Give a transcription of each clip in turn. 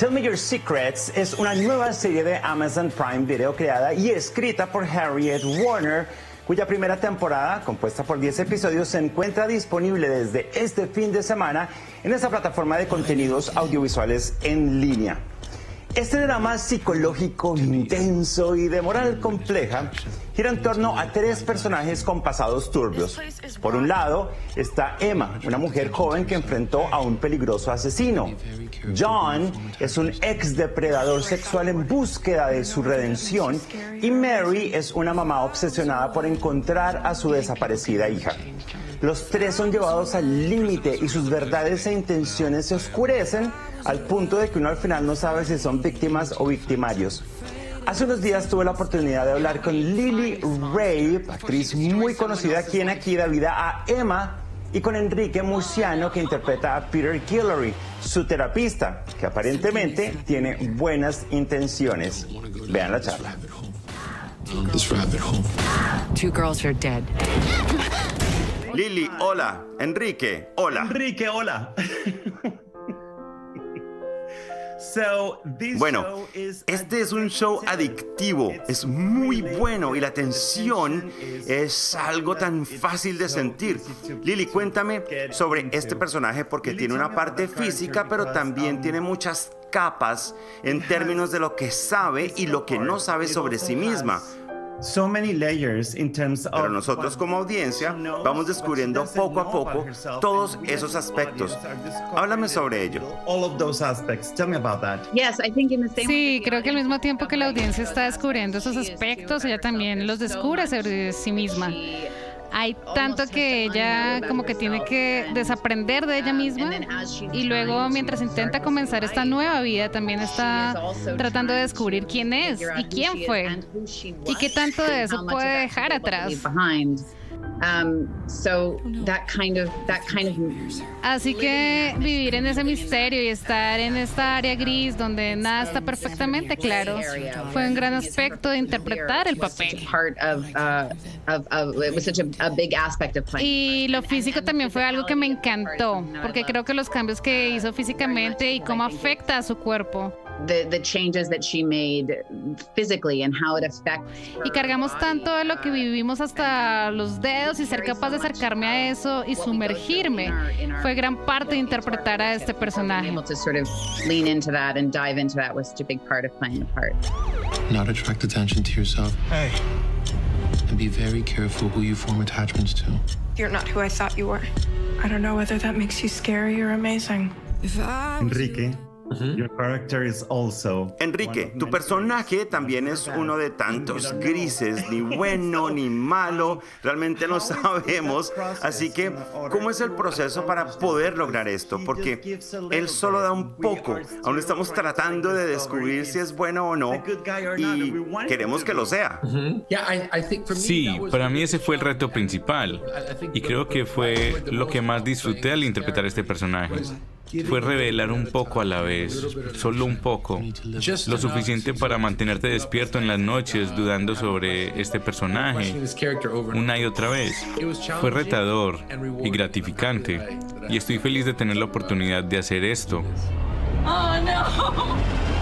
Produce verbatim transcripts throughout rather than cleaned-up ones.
Tell Me Your Secrets es una nueva serie de Amazon Prime Video creada y escrita por Harriet Warner, cuya primera temporada, compuesta por diez episodios, se encuentra disponible desde este fin de semana en esta plataforma de contenidos audiovisuales en línea. Este drama psicológico intenso y de moral compleja gira en torno a tres personajes con pasados turbios. Por un lado está Emma, una mujer joven que enfrentó a un peligroso asesino. John es un ex depredador sexual en búsqueda de su redención. Y Mary es una mamá obsesionada por encontrar a su desaparecida hija. Los tres son llevados al límite y sus verdades e intenciones se oscurecen al punto de que uno al final no sabe si son víctimas o victimarios. Hace unos días tuve la oportunidad de hablar con Lily Rabe, actriz muy conocida, quien aquí da vida a Emma, y con Enrique Murciano, que interpreta a Peter Guillory, su terapista, que aparentemente tiene buenas intenciones. Vean la charla. Two girls are dead. Lily, hola. Enrique, hola. Enrique, hola. Bueno, este es un show adictivo, es muy bueno y la tensión es algo tan fácil de sentir. Lily, cuéntame sobre este personaje porque tiene una parte física, pero también tiene muchas capas en términos de lo que sabe y lo que no sabe sobre sí misma. So many layers in terms of... Pero nosotros como audiencia vamos descubriendo poco a poco todos esos aspectos. Háblame sobre ello. Sí, creo que al mismo tiempo que la audiencia está descubriendo esos aspectos, ella también los descubre sobre sí misma. Hay tanto que ella como que tiene que desaprender de ella misma y luego mientras intenta comenzar esta nueva vida también está tratando de descubrir quién es y quién fue y qué tanto de eso puede dejar atrás. Así que vivir en ese misterio y estar en esta área gris donde nada está perfectamente claro fue un gran aspecto de interpretar el papel. Y lo físico también fue algo que me encantó, porque creo que los cambios que hizo físicamente y cómo afecta a su cuerpo. The, the changes that she made physically and how it affects y cargamos tanto de lo que vivimos hasta los dedos y ser capaz de acercarme a eso y sumergirme fue gran parte de interpretar a este personaje. To sort of lean into that and dive into that was such a big part of playing the part. Not attract attention to yourself. Hey. And be very careful who you form attachments to. You're not who I thought you were. I don't know whether that makes you scary or amazing. Enrique. Your character is also Enrique, tu personaje también es uno de tantos grises, ni bueno ni malo, realmente no sabemos. Así que, ¿cómo es el proceso para poder lograr esto? Porque él solo da un poco, aún estamos tratando de descubrir si es bueno o no y queremos que lo sea. Sí, para mí ese fue el reto principal y creo que fue lo que más disfruté al interpretar este personaje. Fue revelar un poco a la vez, solo un poco, lo suficiente para mantenerte despierto en las noches dudando sobre este personaje una y otra vez. Fue retador y gratificante y estoy feliz de tener la oportunidad de hacer esto. Oh no.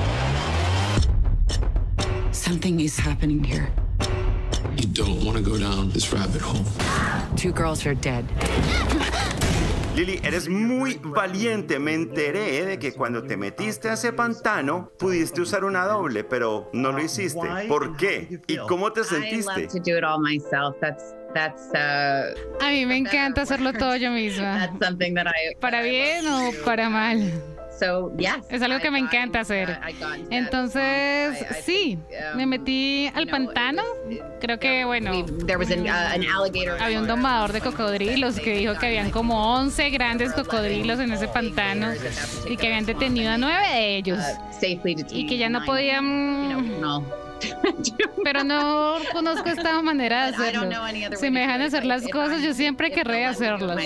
Something is happening here. You don't want to go down this rabbit hole. Two girls are dead. Lily, eres muy valiente. Me enteré de que cuando te metiste a ese pantano pudiste usar una doble, pero no lo hiciste. ¿Por qué? ¿Y cómo te sentiste? A mí me encanta hacerlo todo yo misma. Para bien o para mal. Es algo que me encanta hacer. Entonces, sí, me metí al pantano. Creo que, bueno, había un domador de cocodrilos que dijo que habían como once grandes cocodrilos en ese pantano y que habían detenido a nueve de ellos y que ya no podían... Pero no conozco esta manera de hacerlo. Si me dejan hacer las cosas, yo siempre querré hacerlas.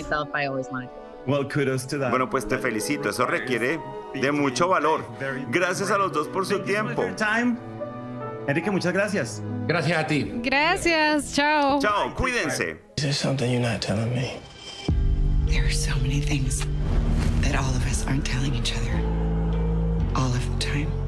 Bueno, pues te felicito, eso requiere de mucho valor. Gracias a los dos por su tiempo. Enrique, muchas gracias. Gracias a ti. Gracias, chao. Chao, cuídense. Is there something you're not telling me? There are so many things that all of us aren't telling each other all of the time. time.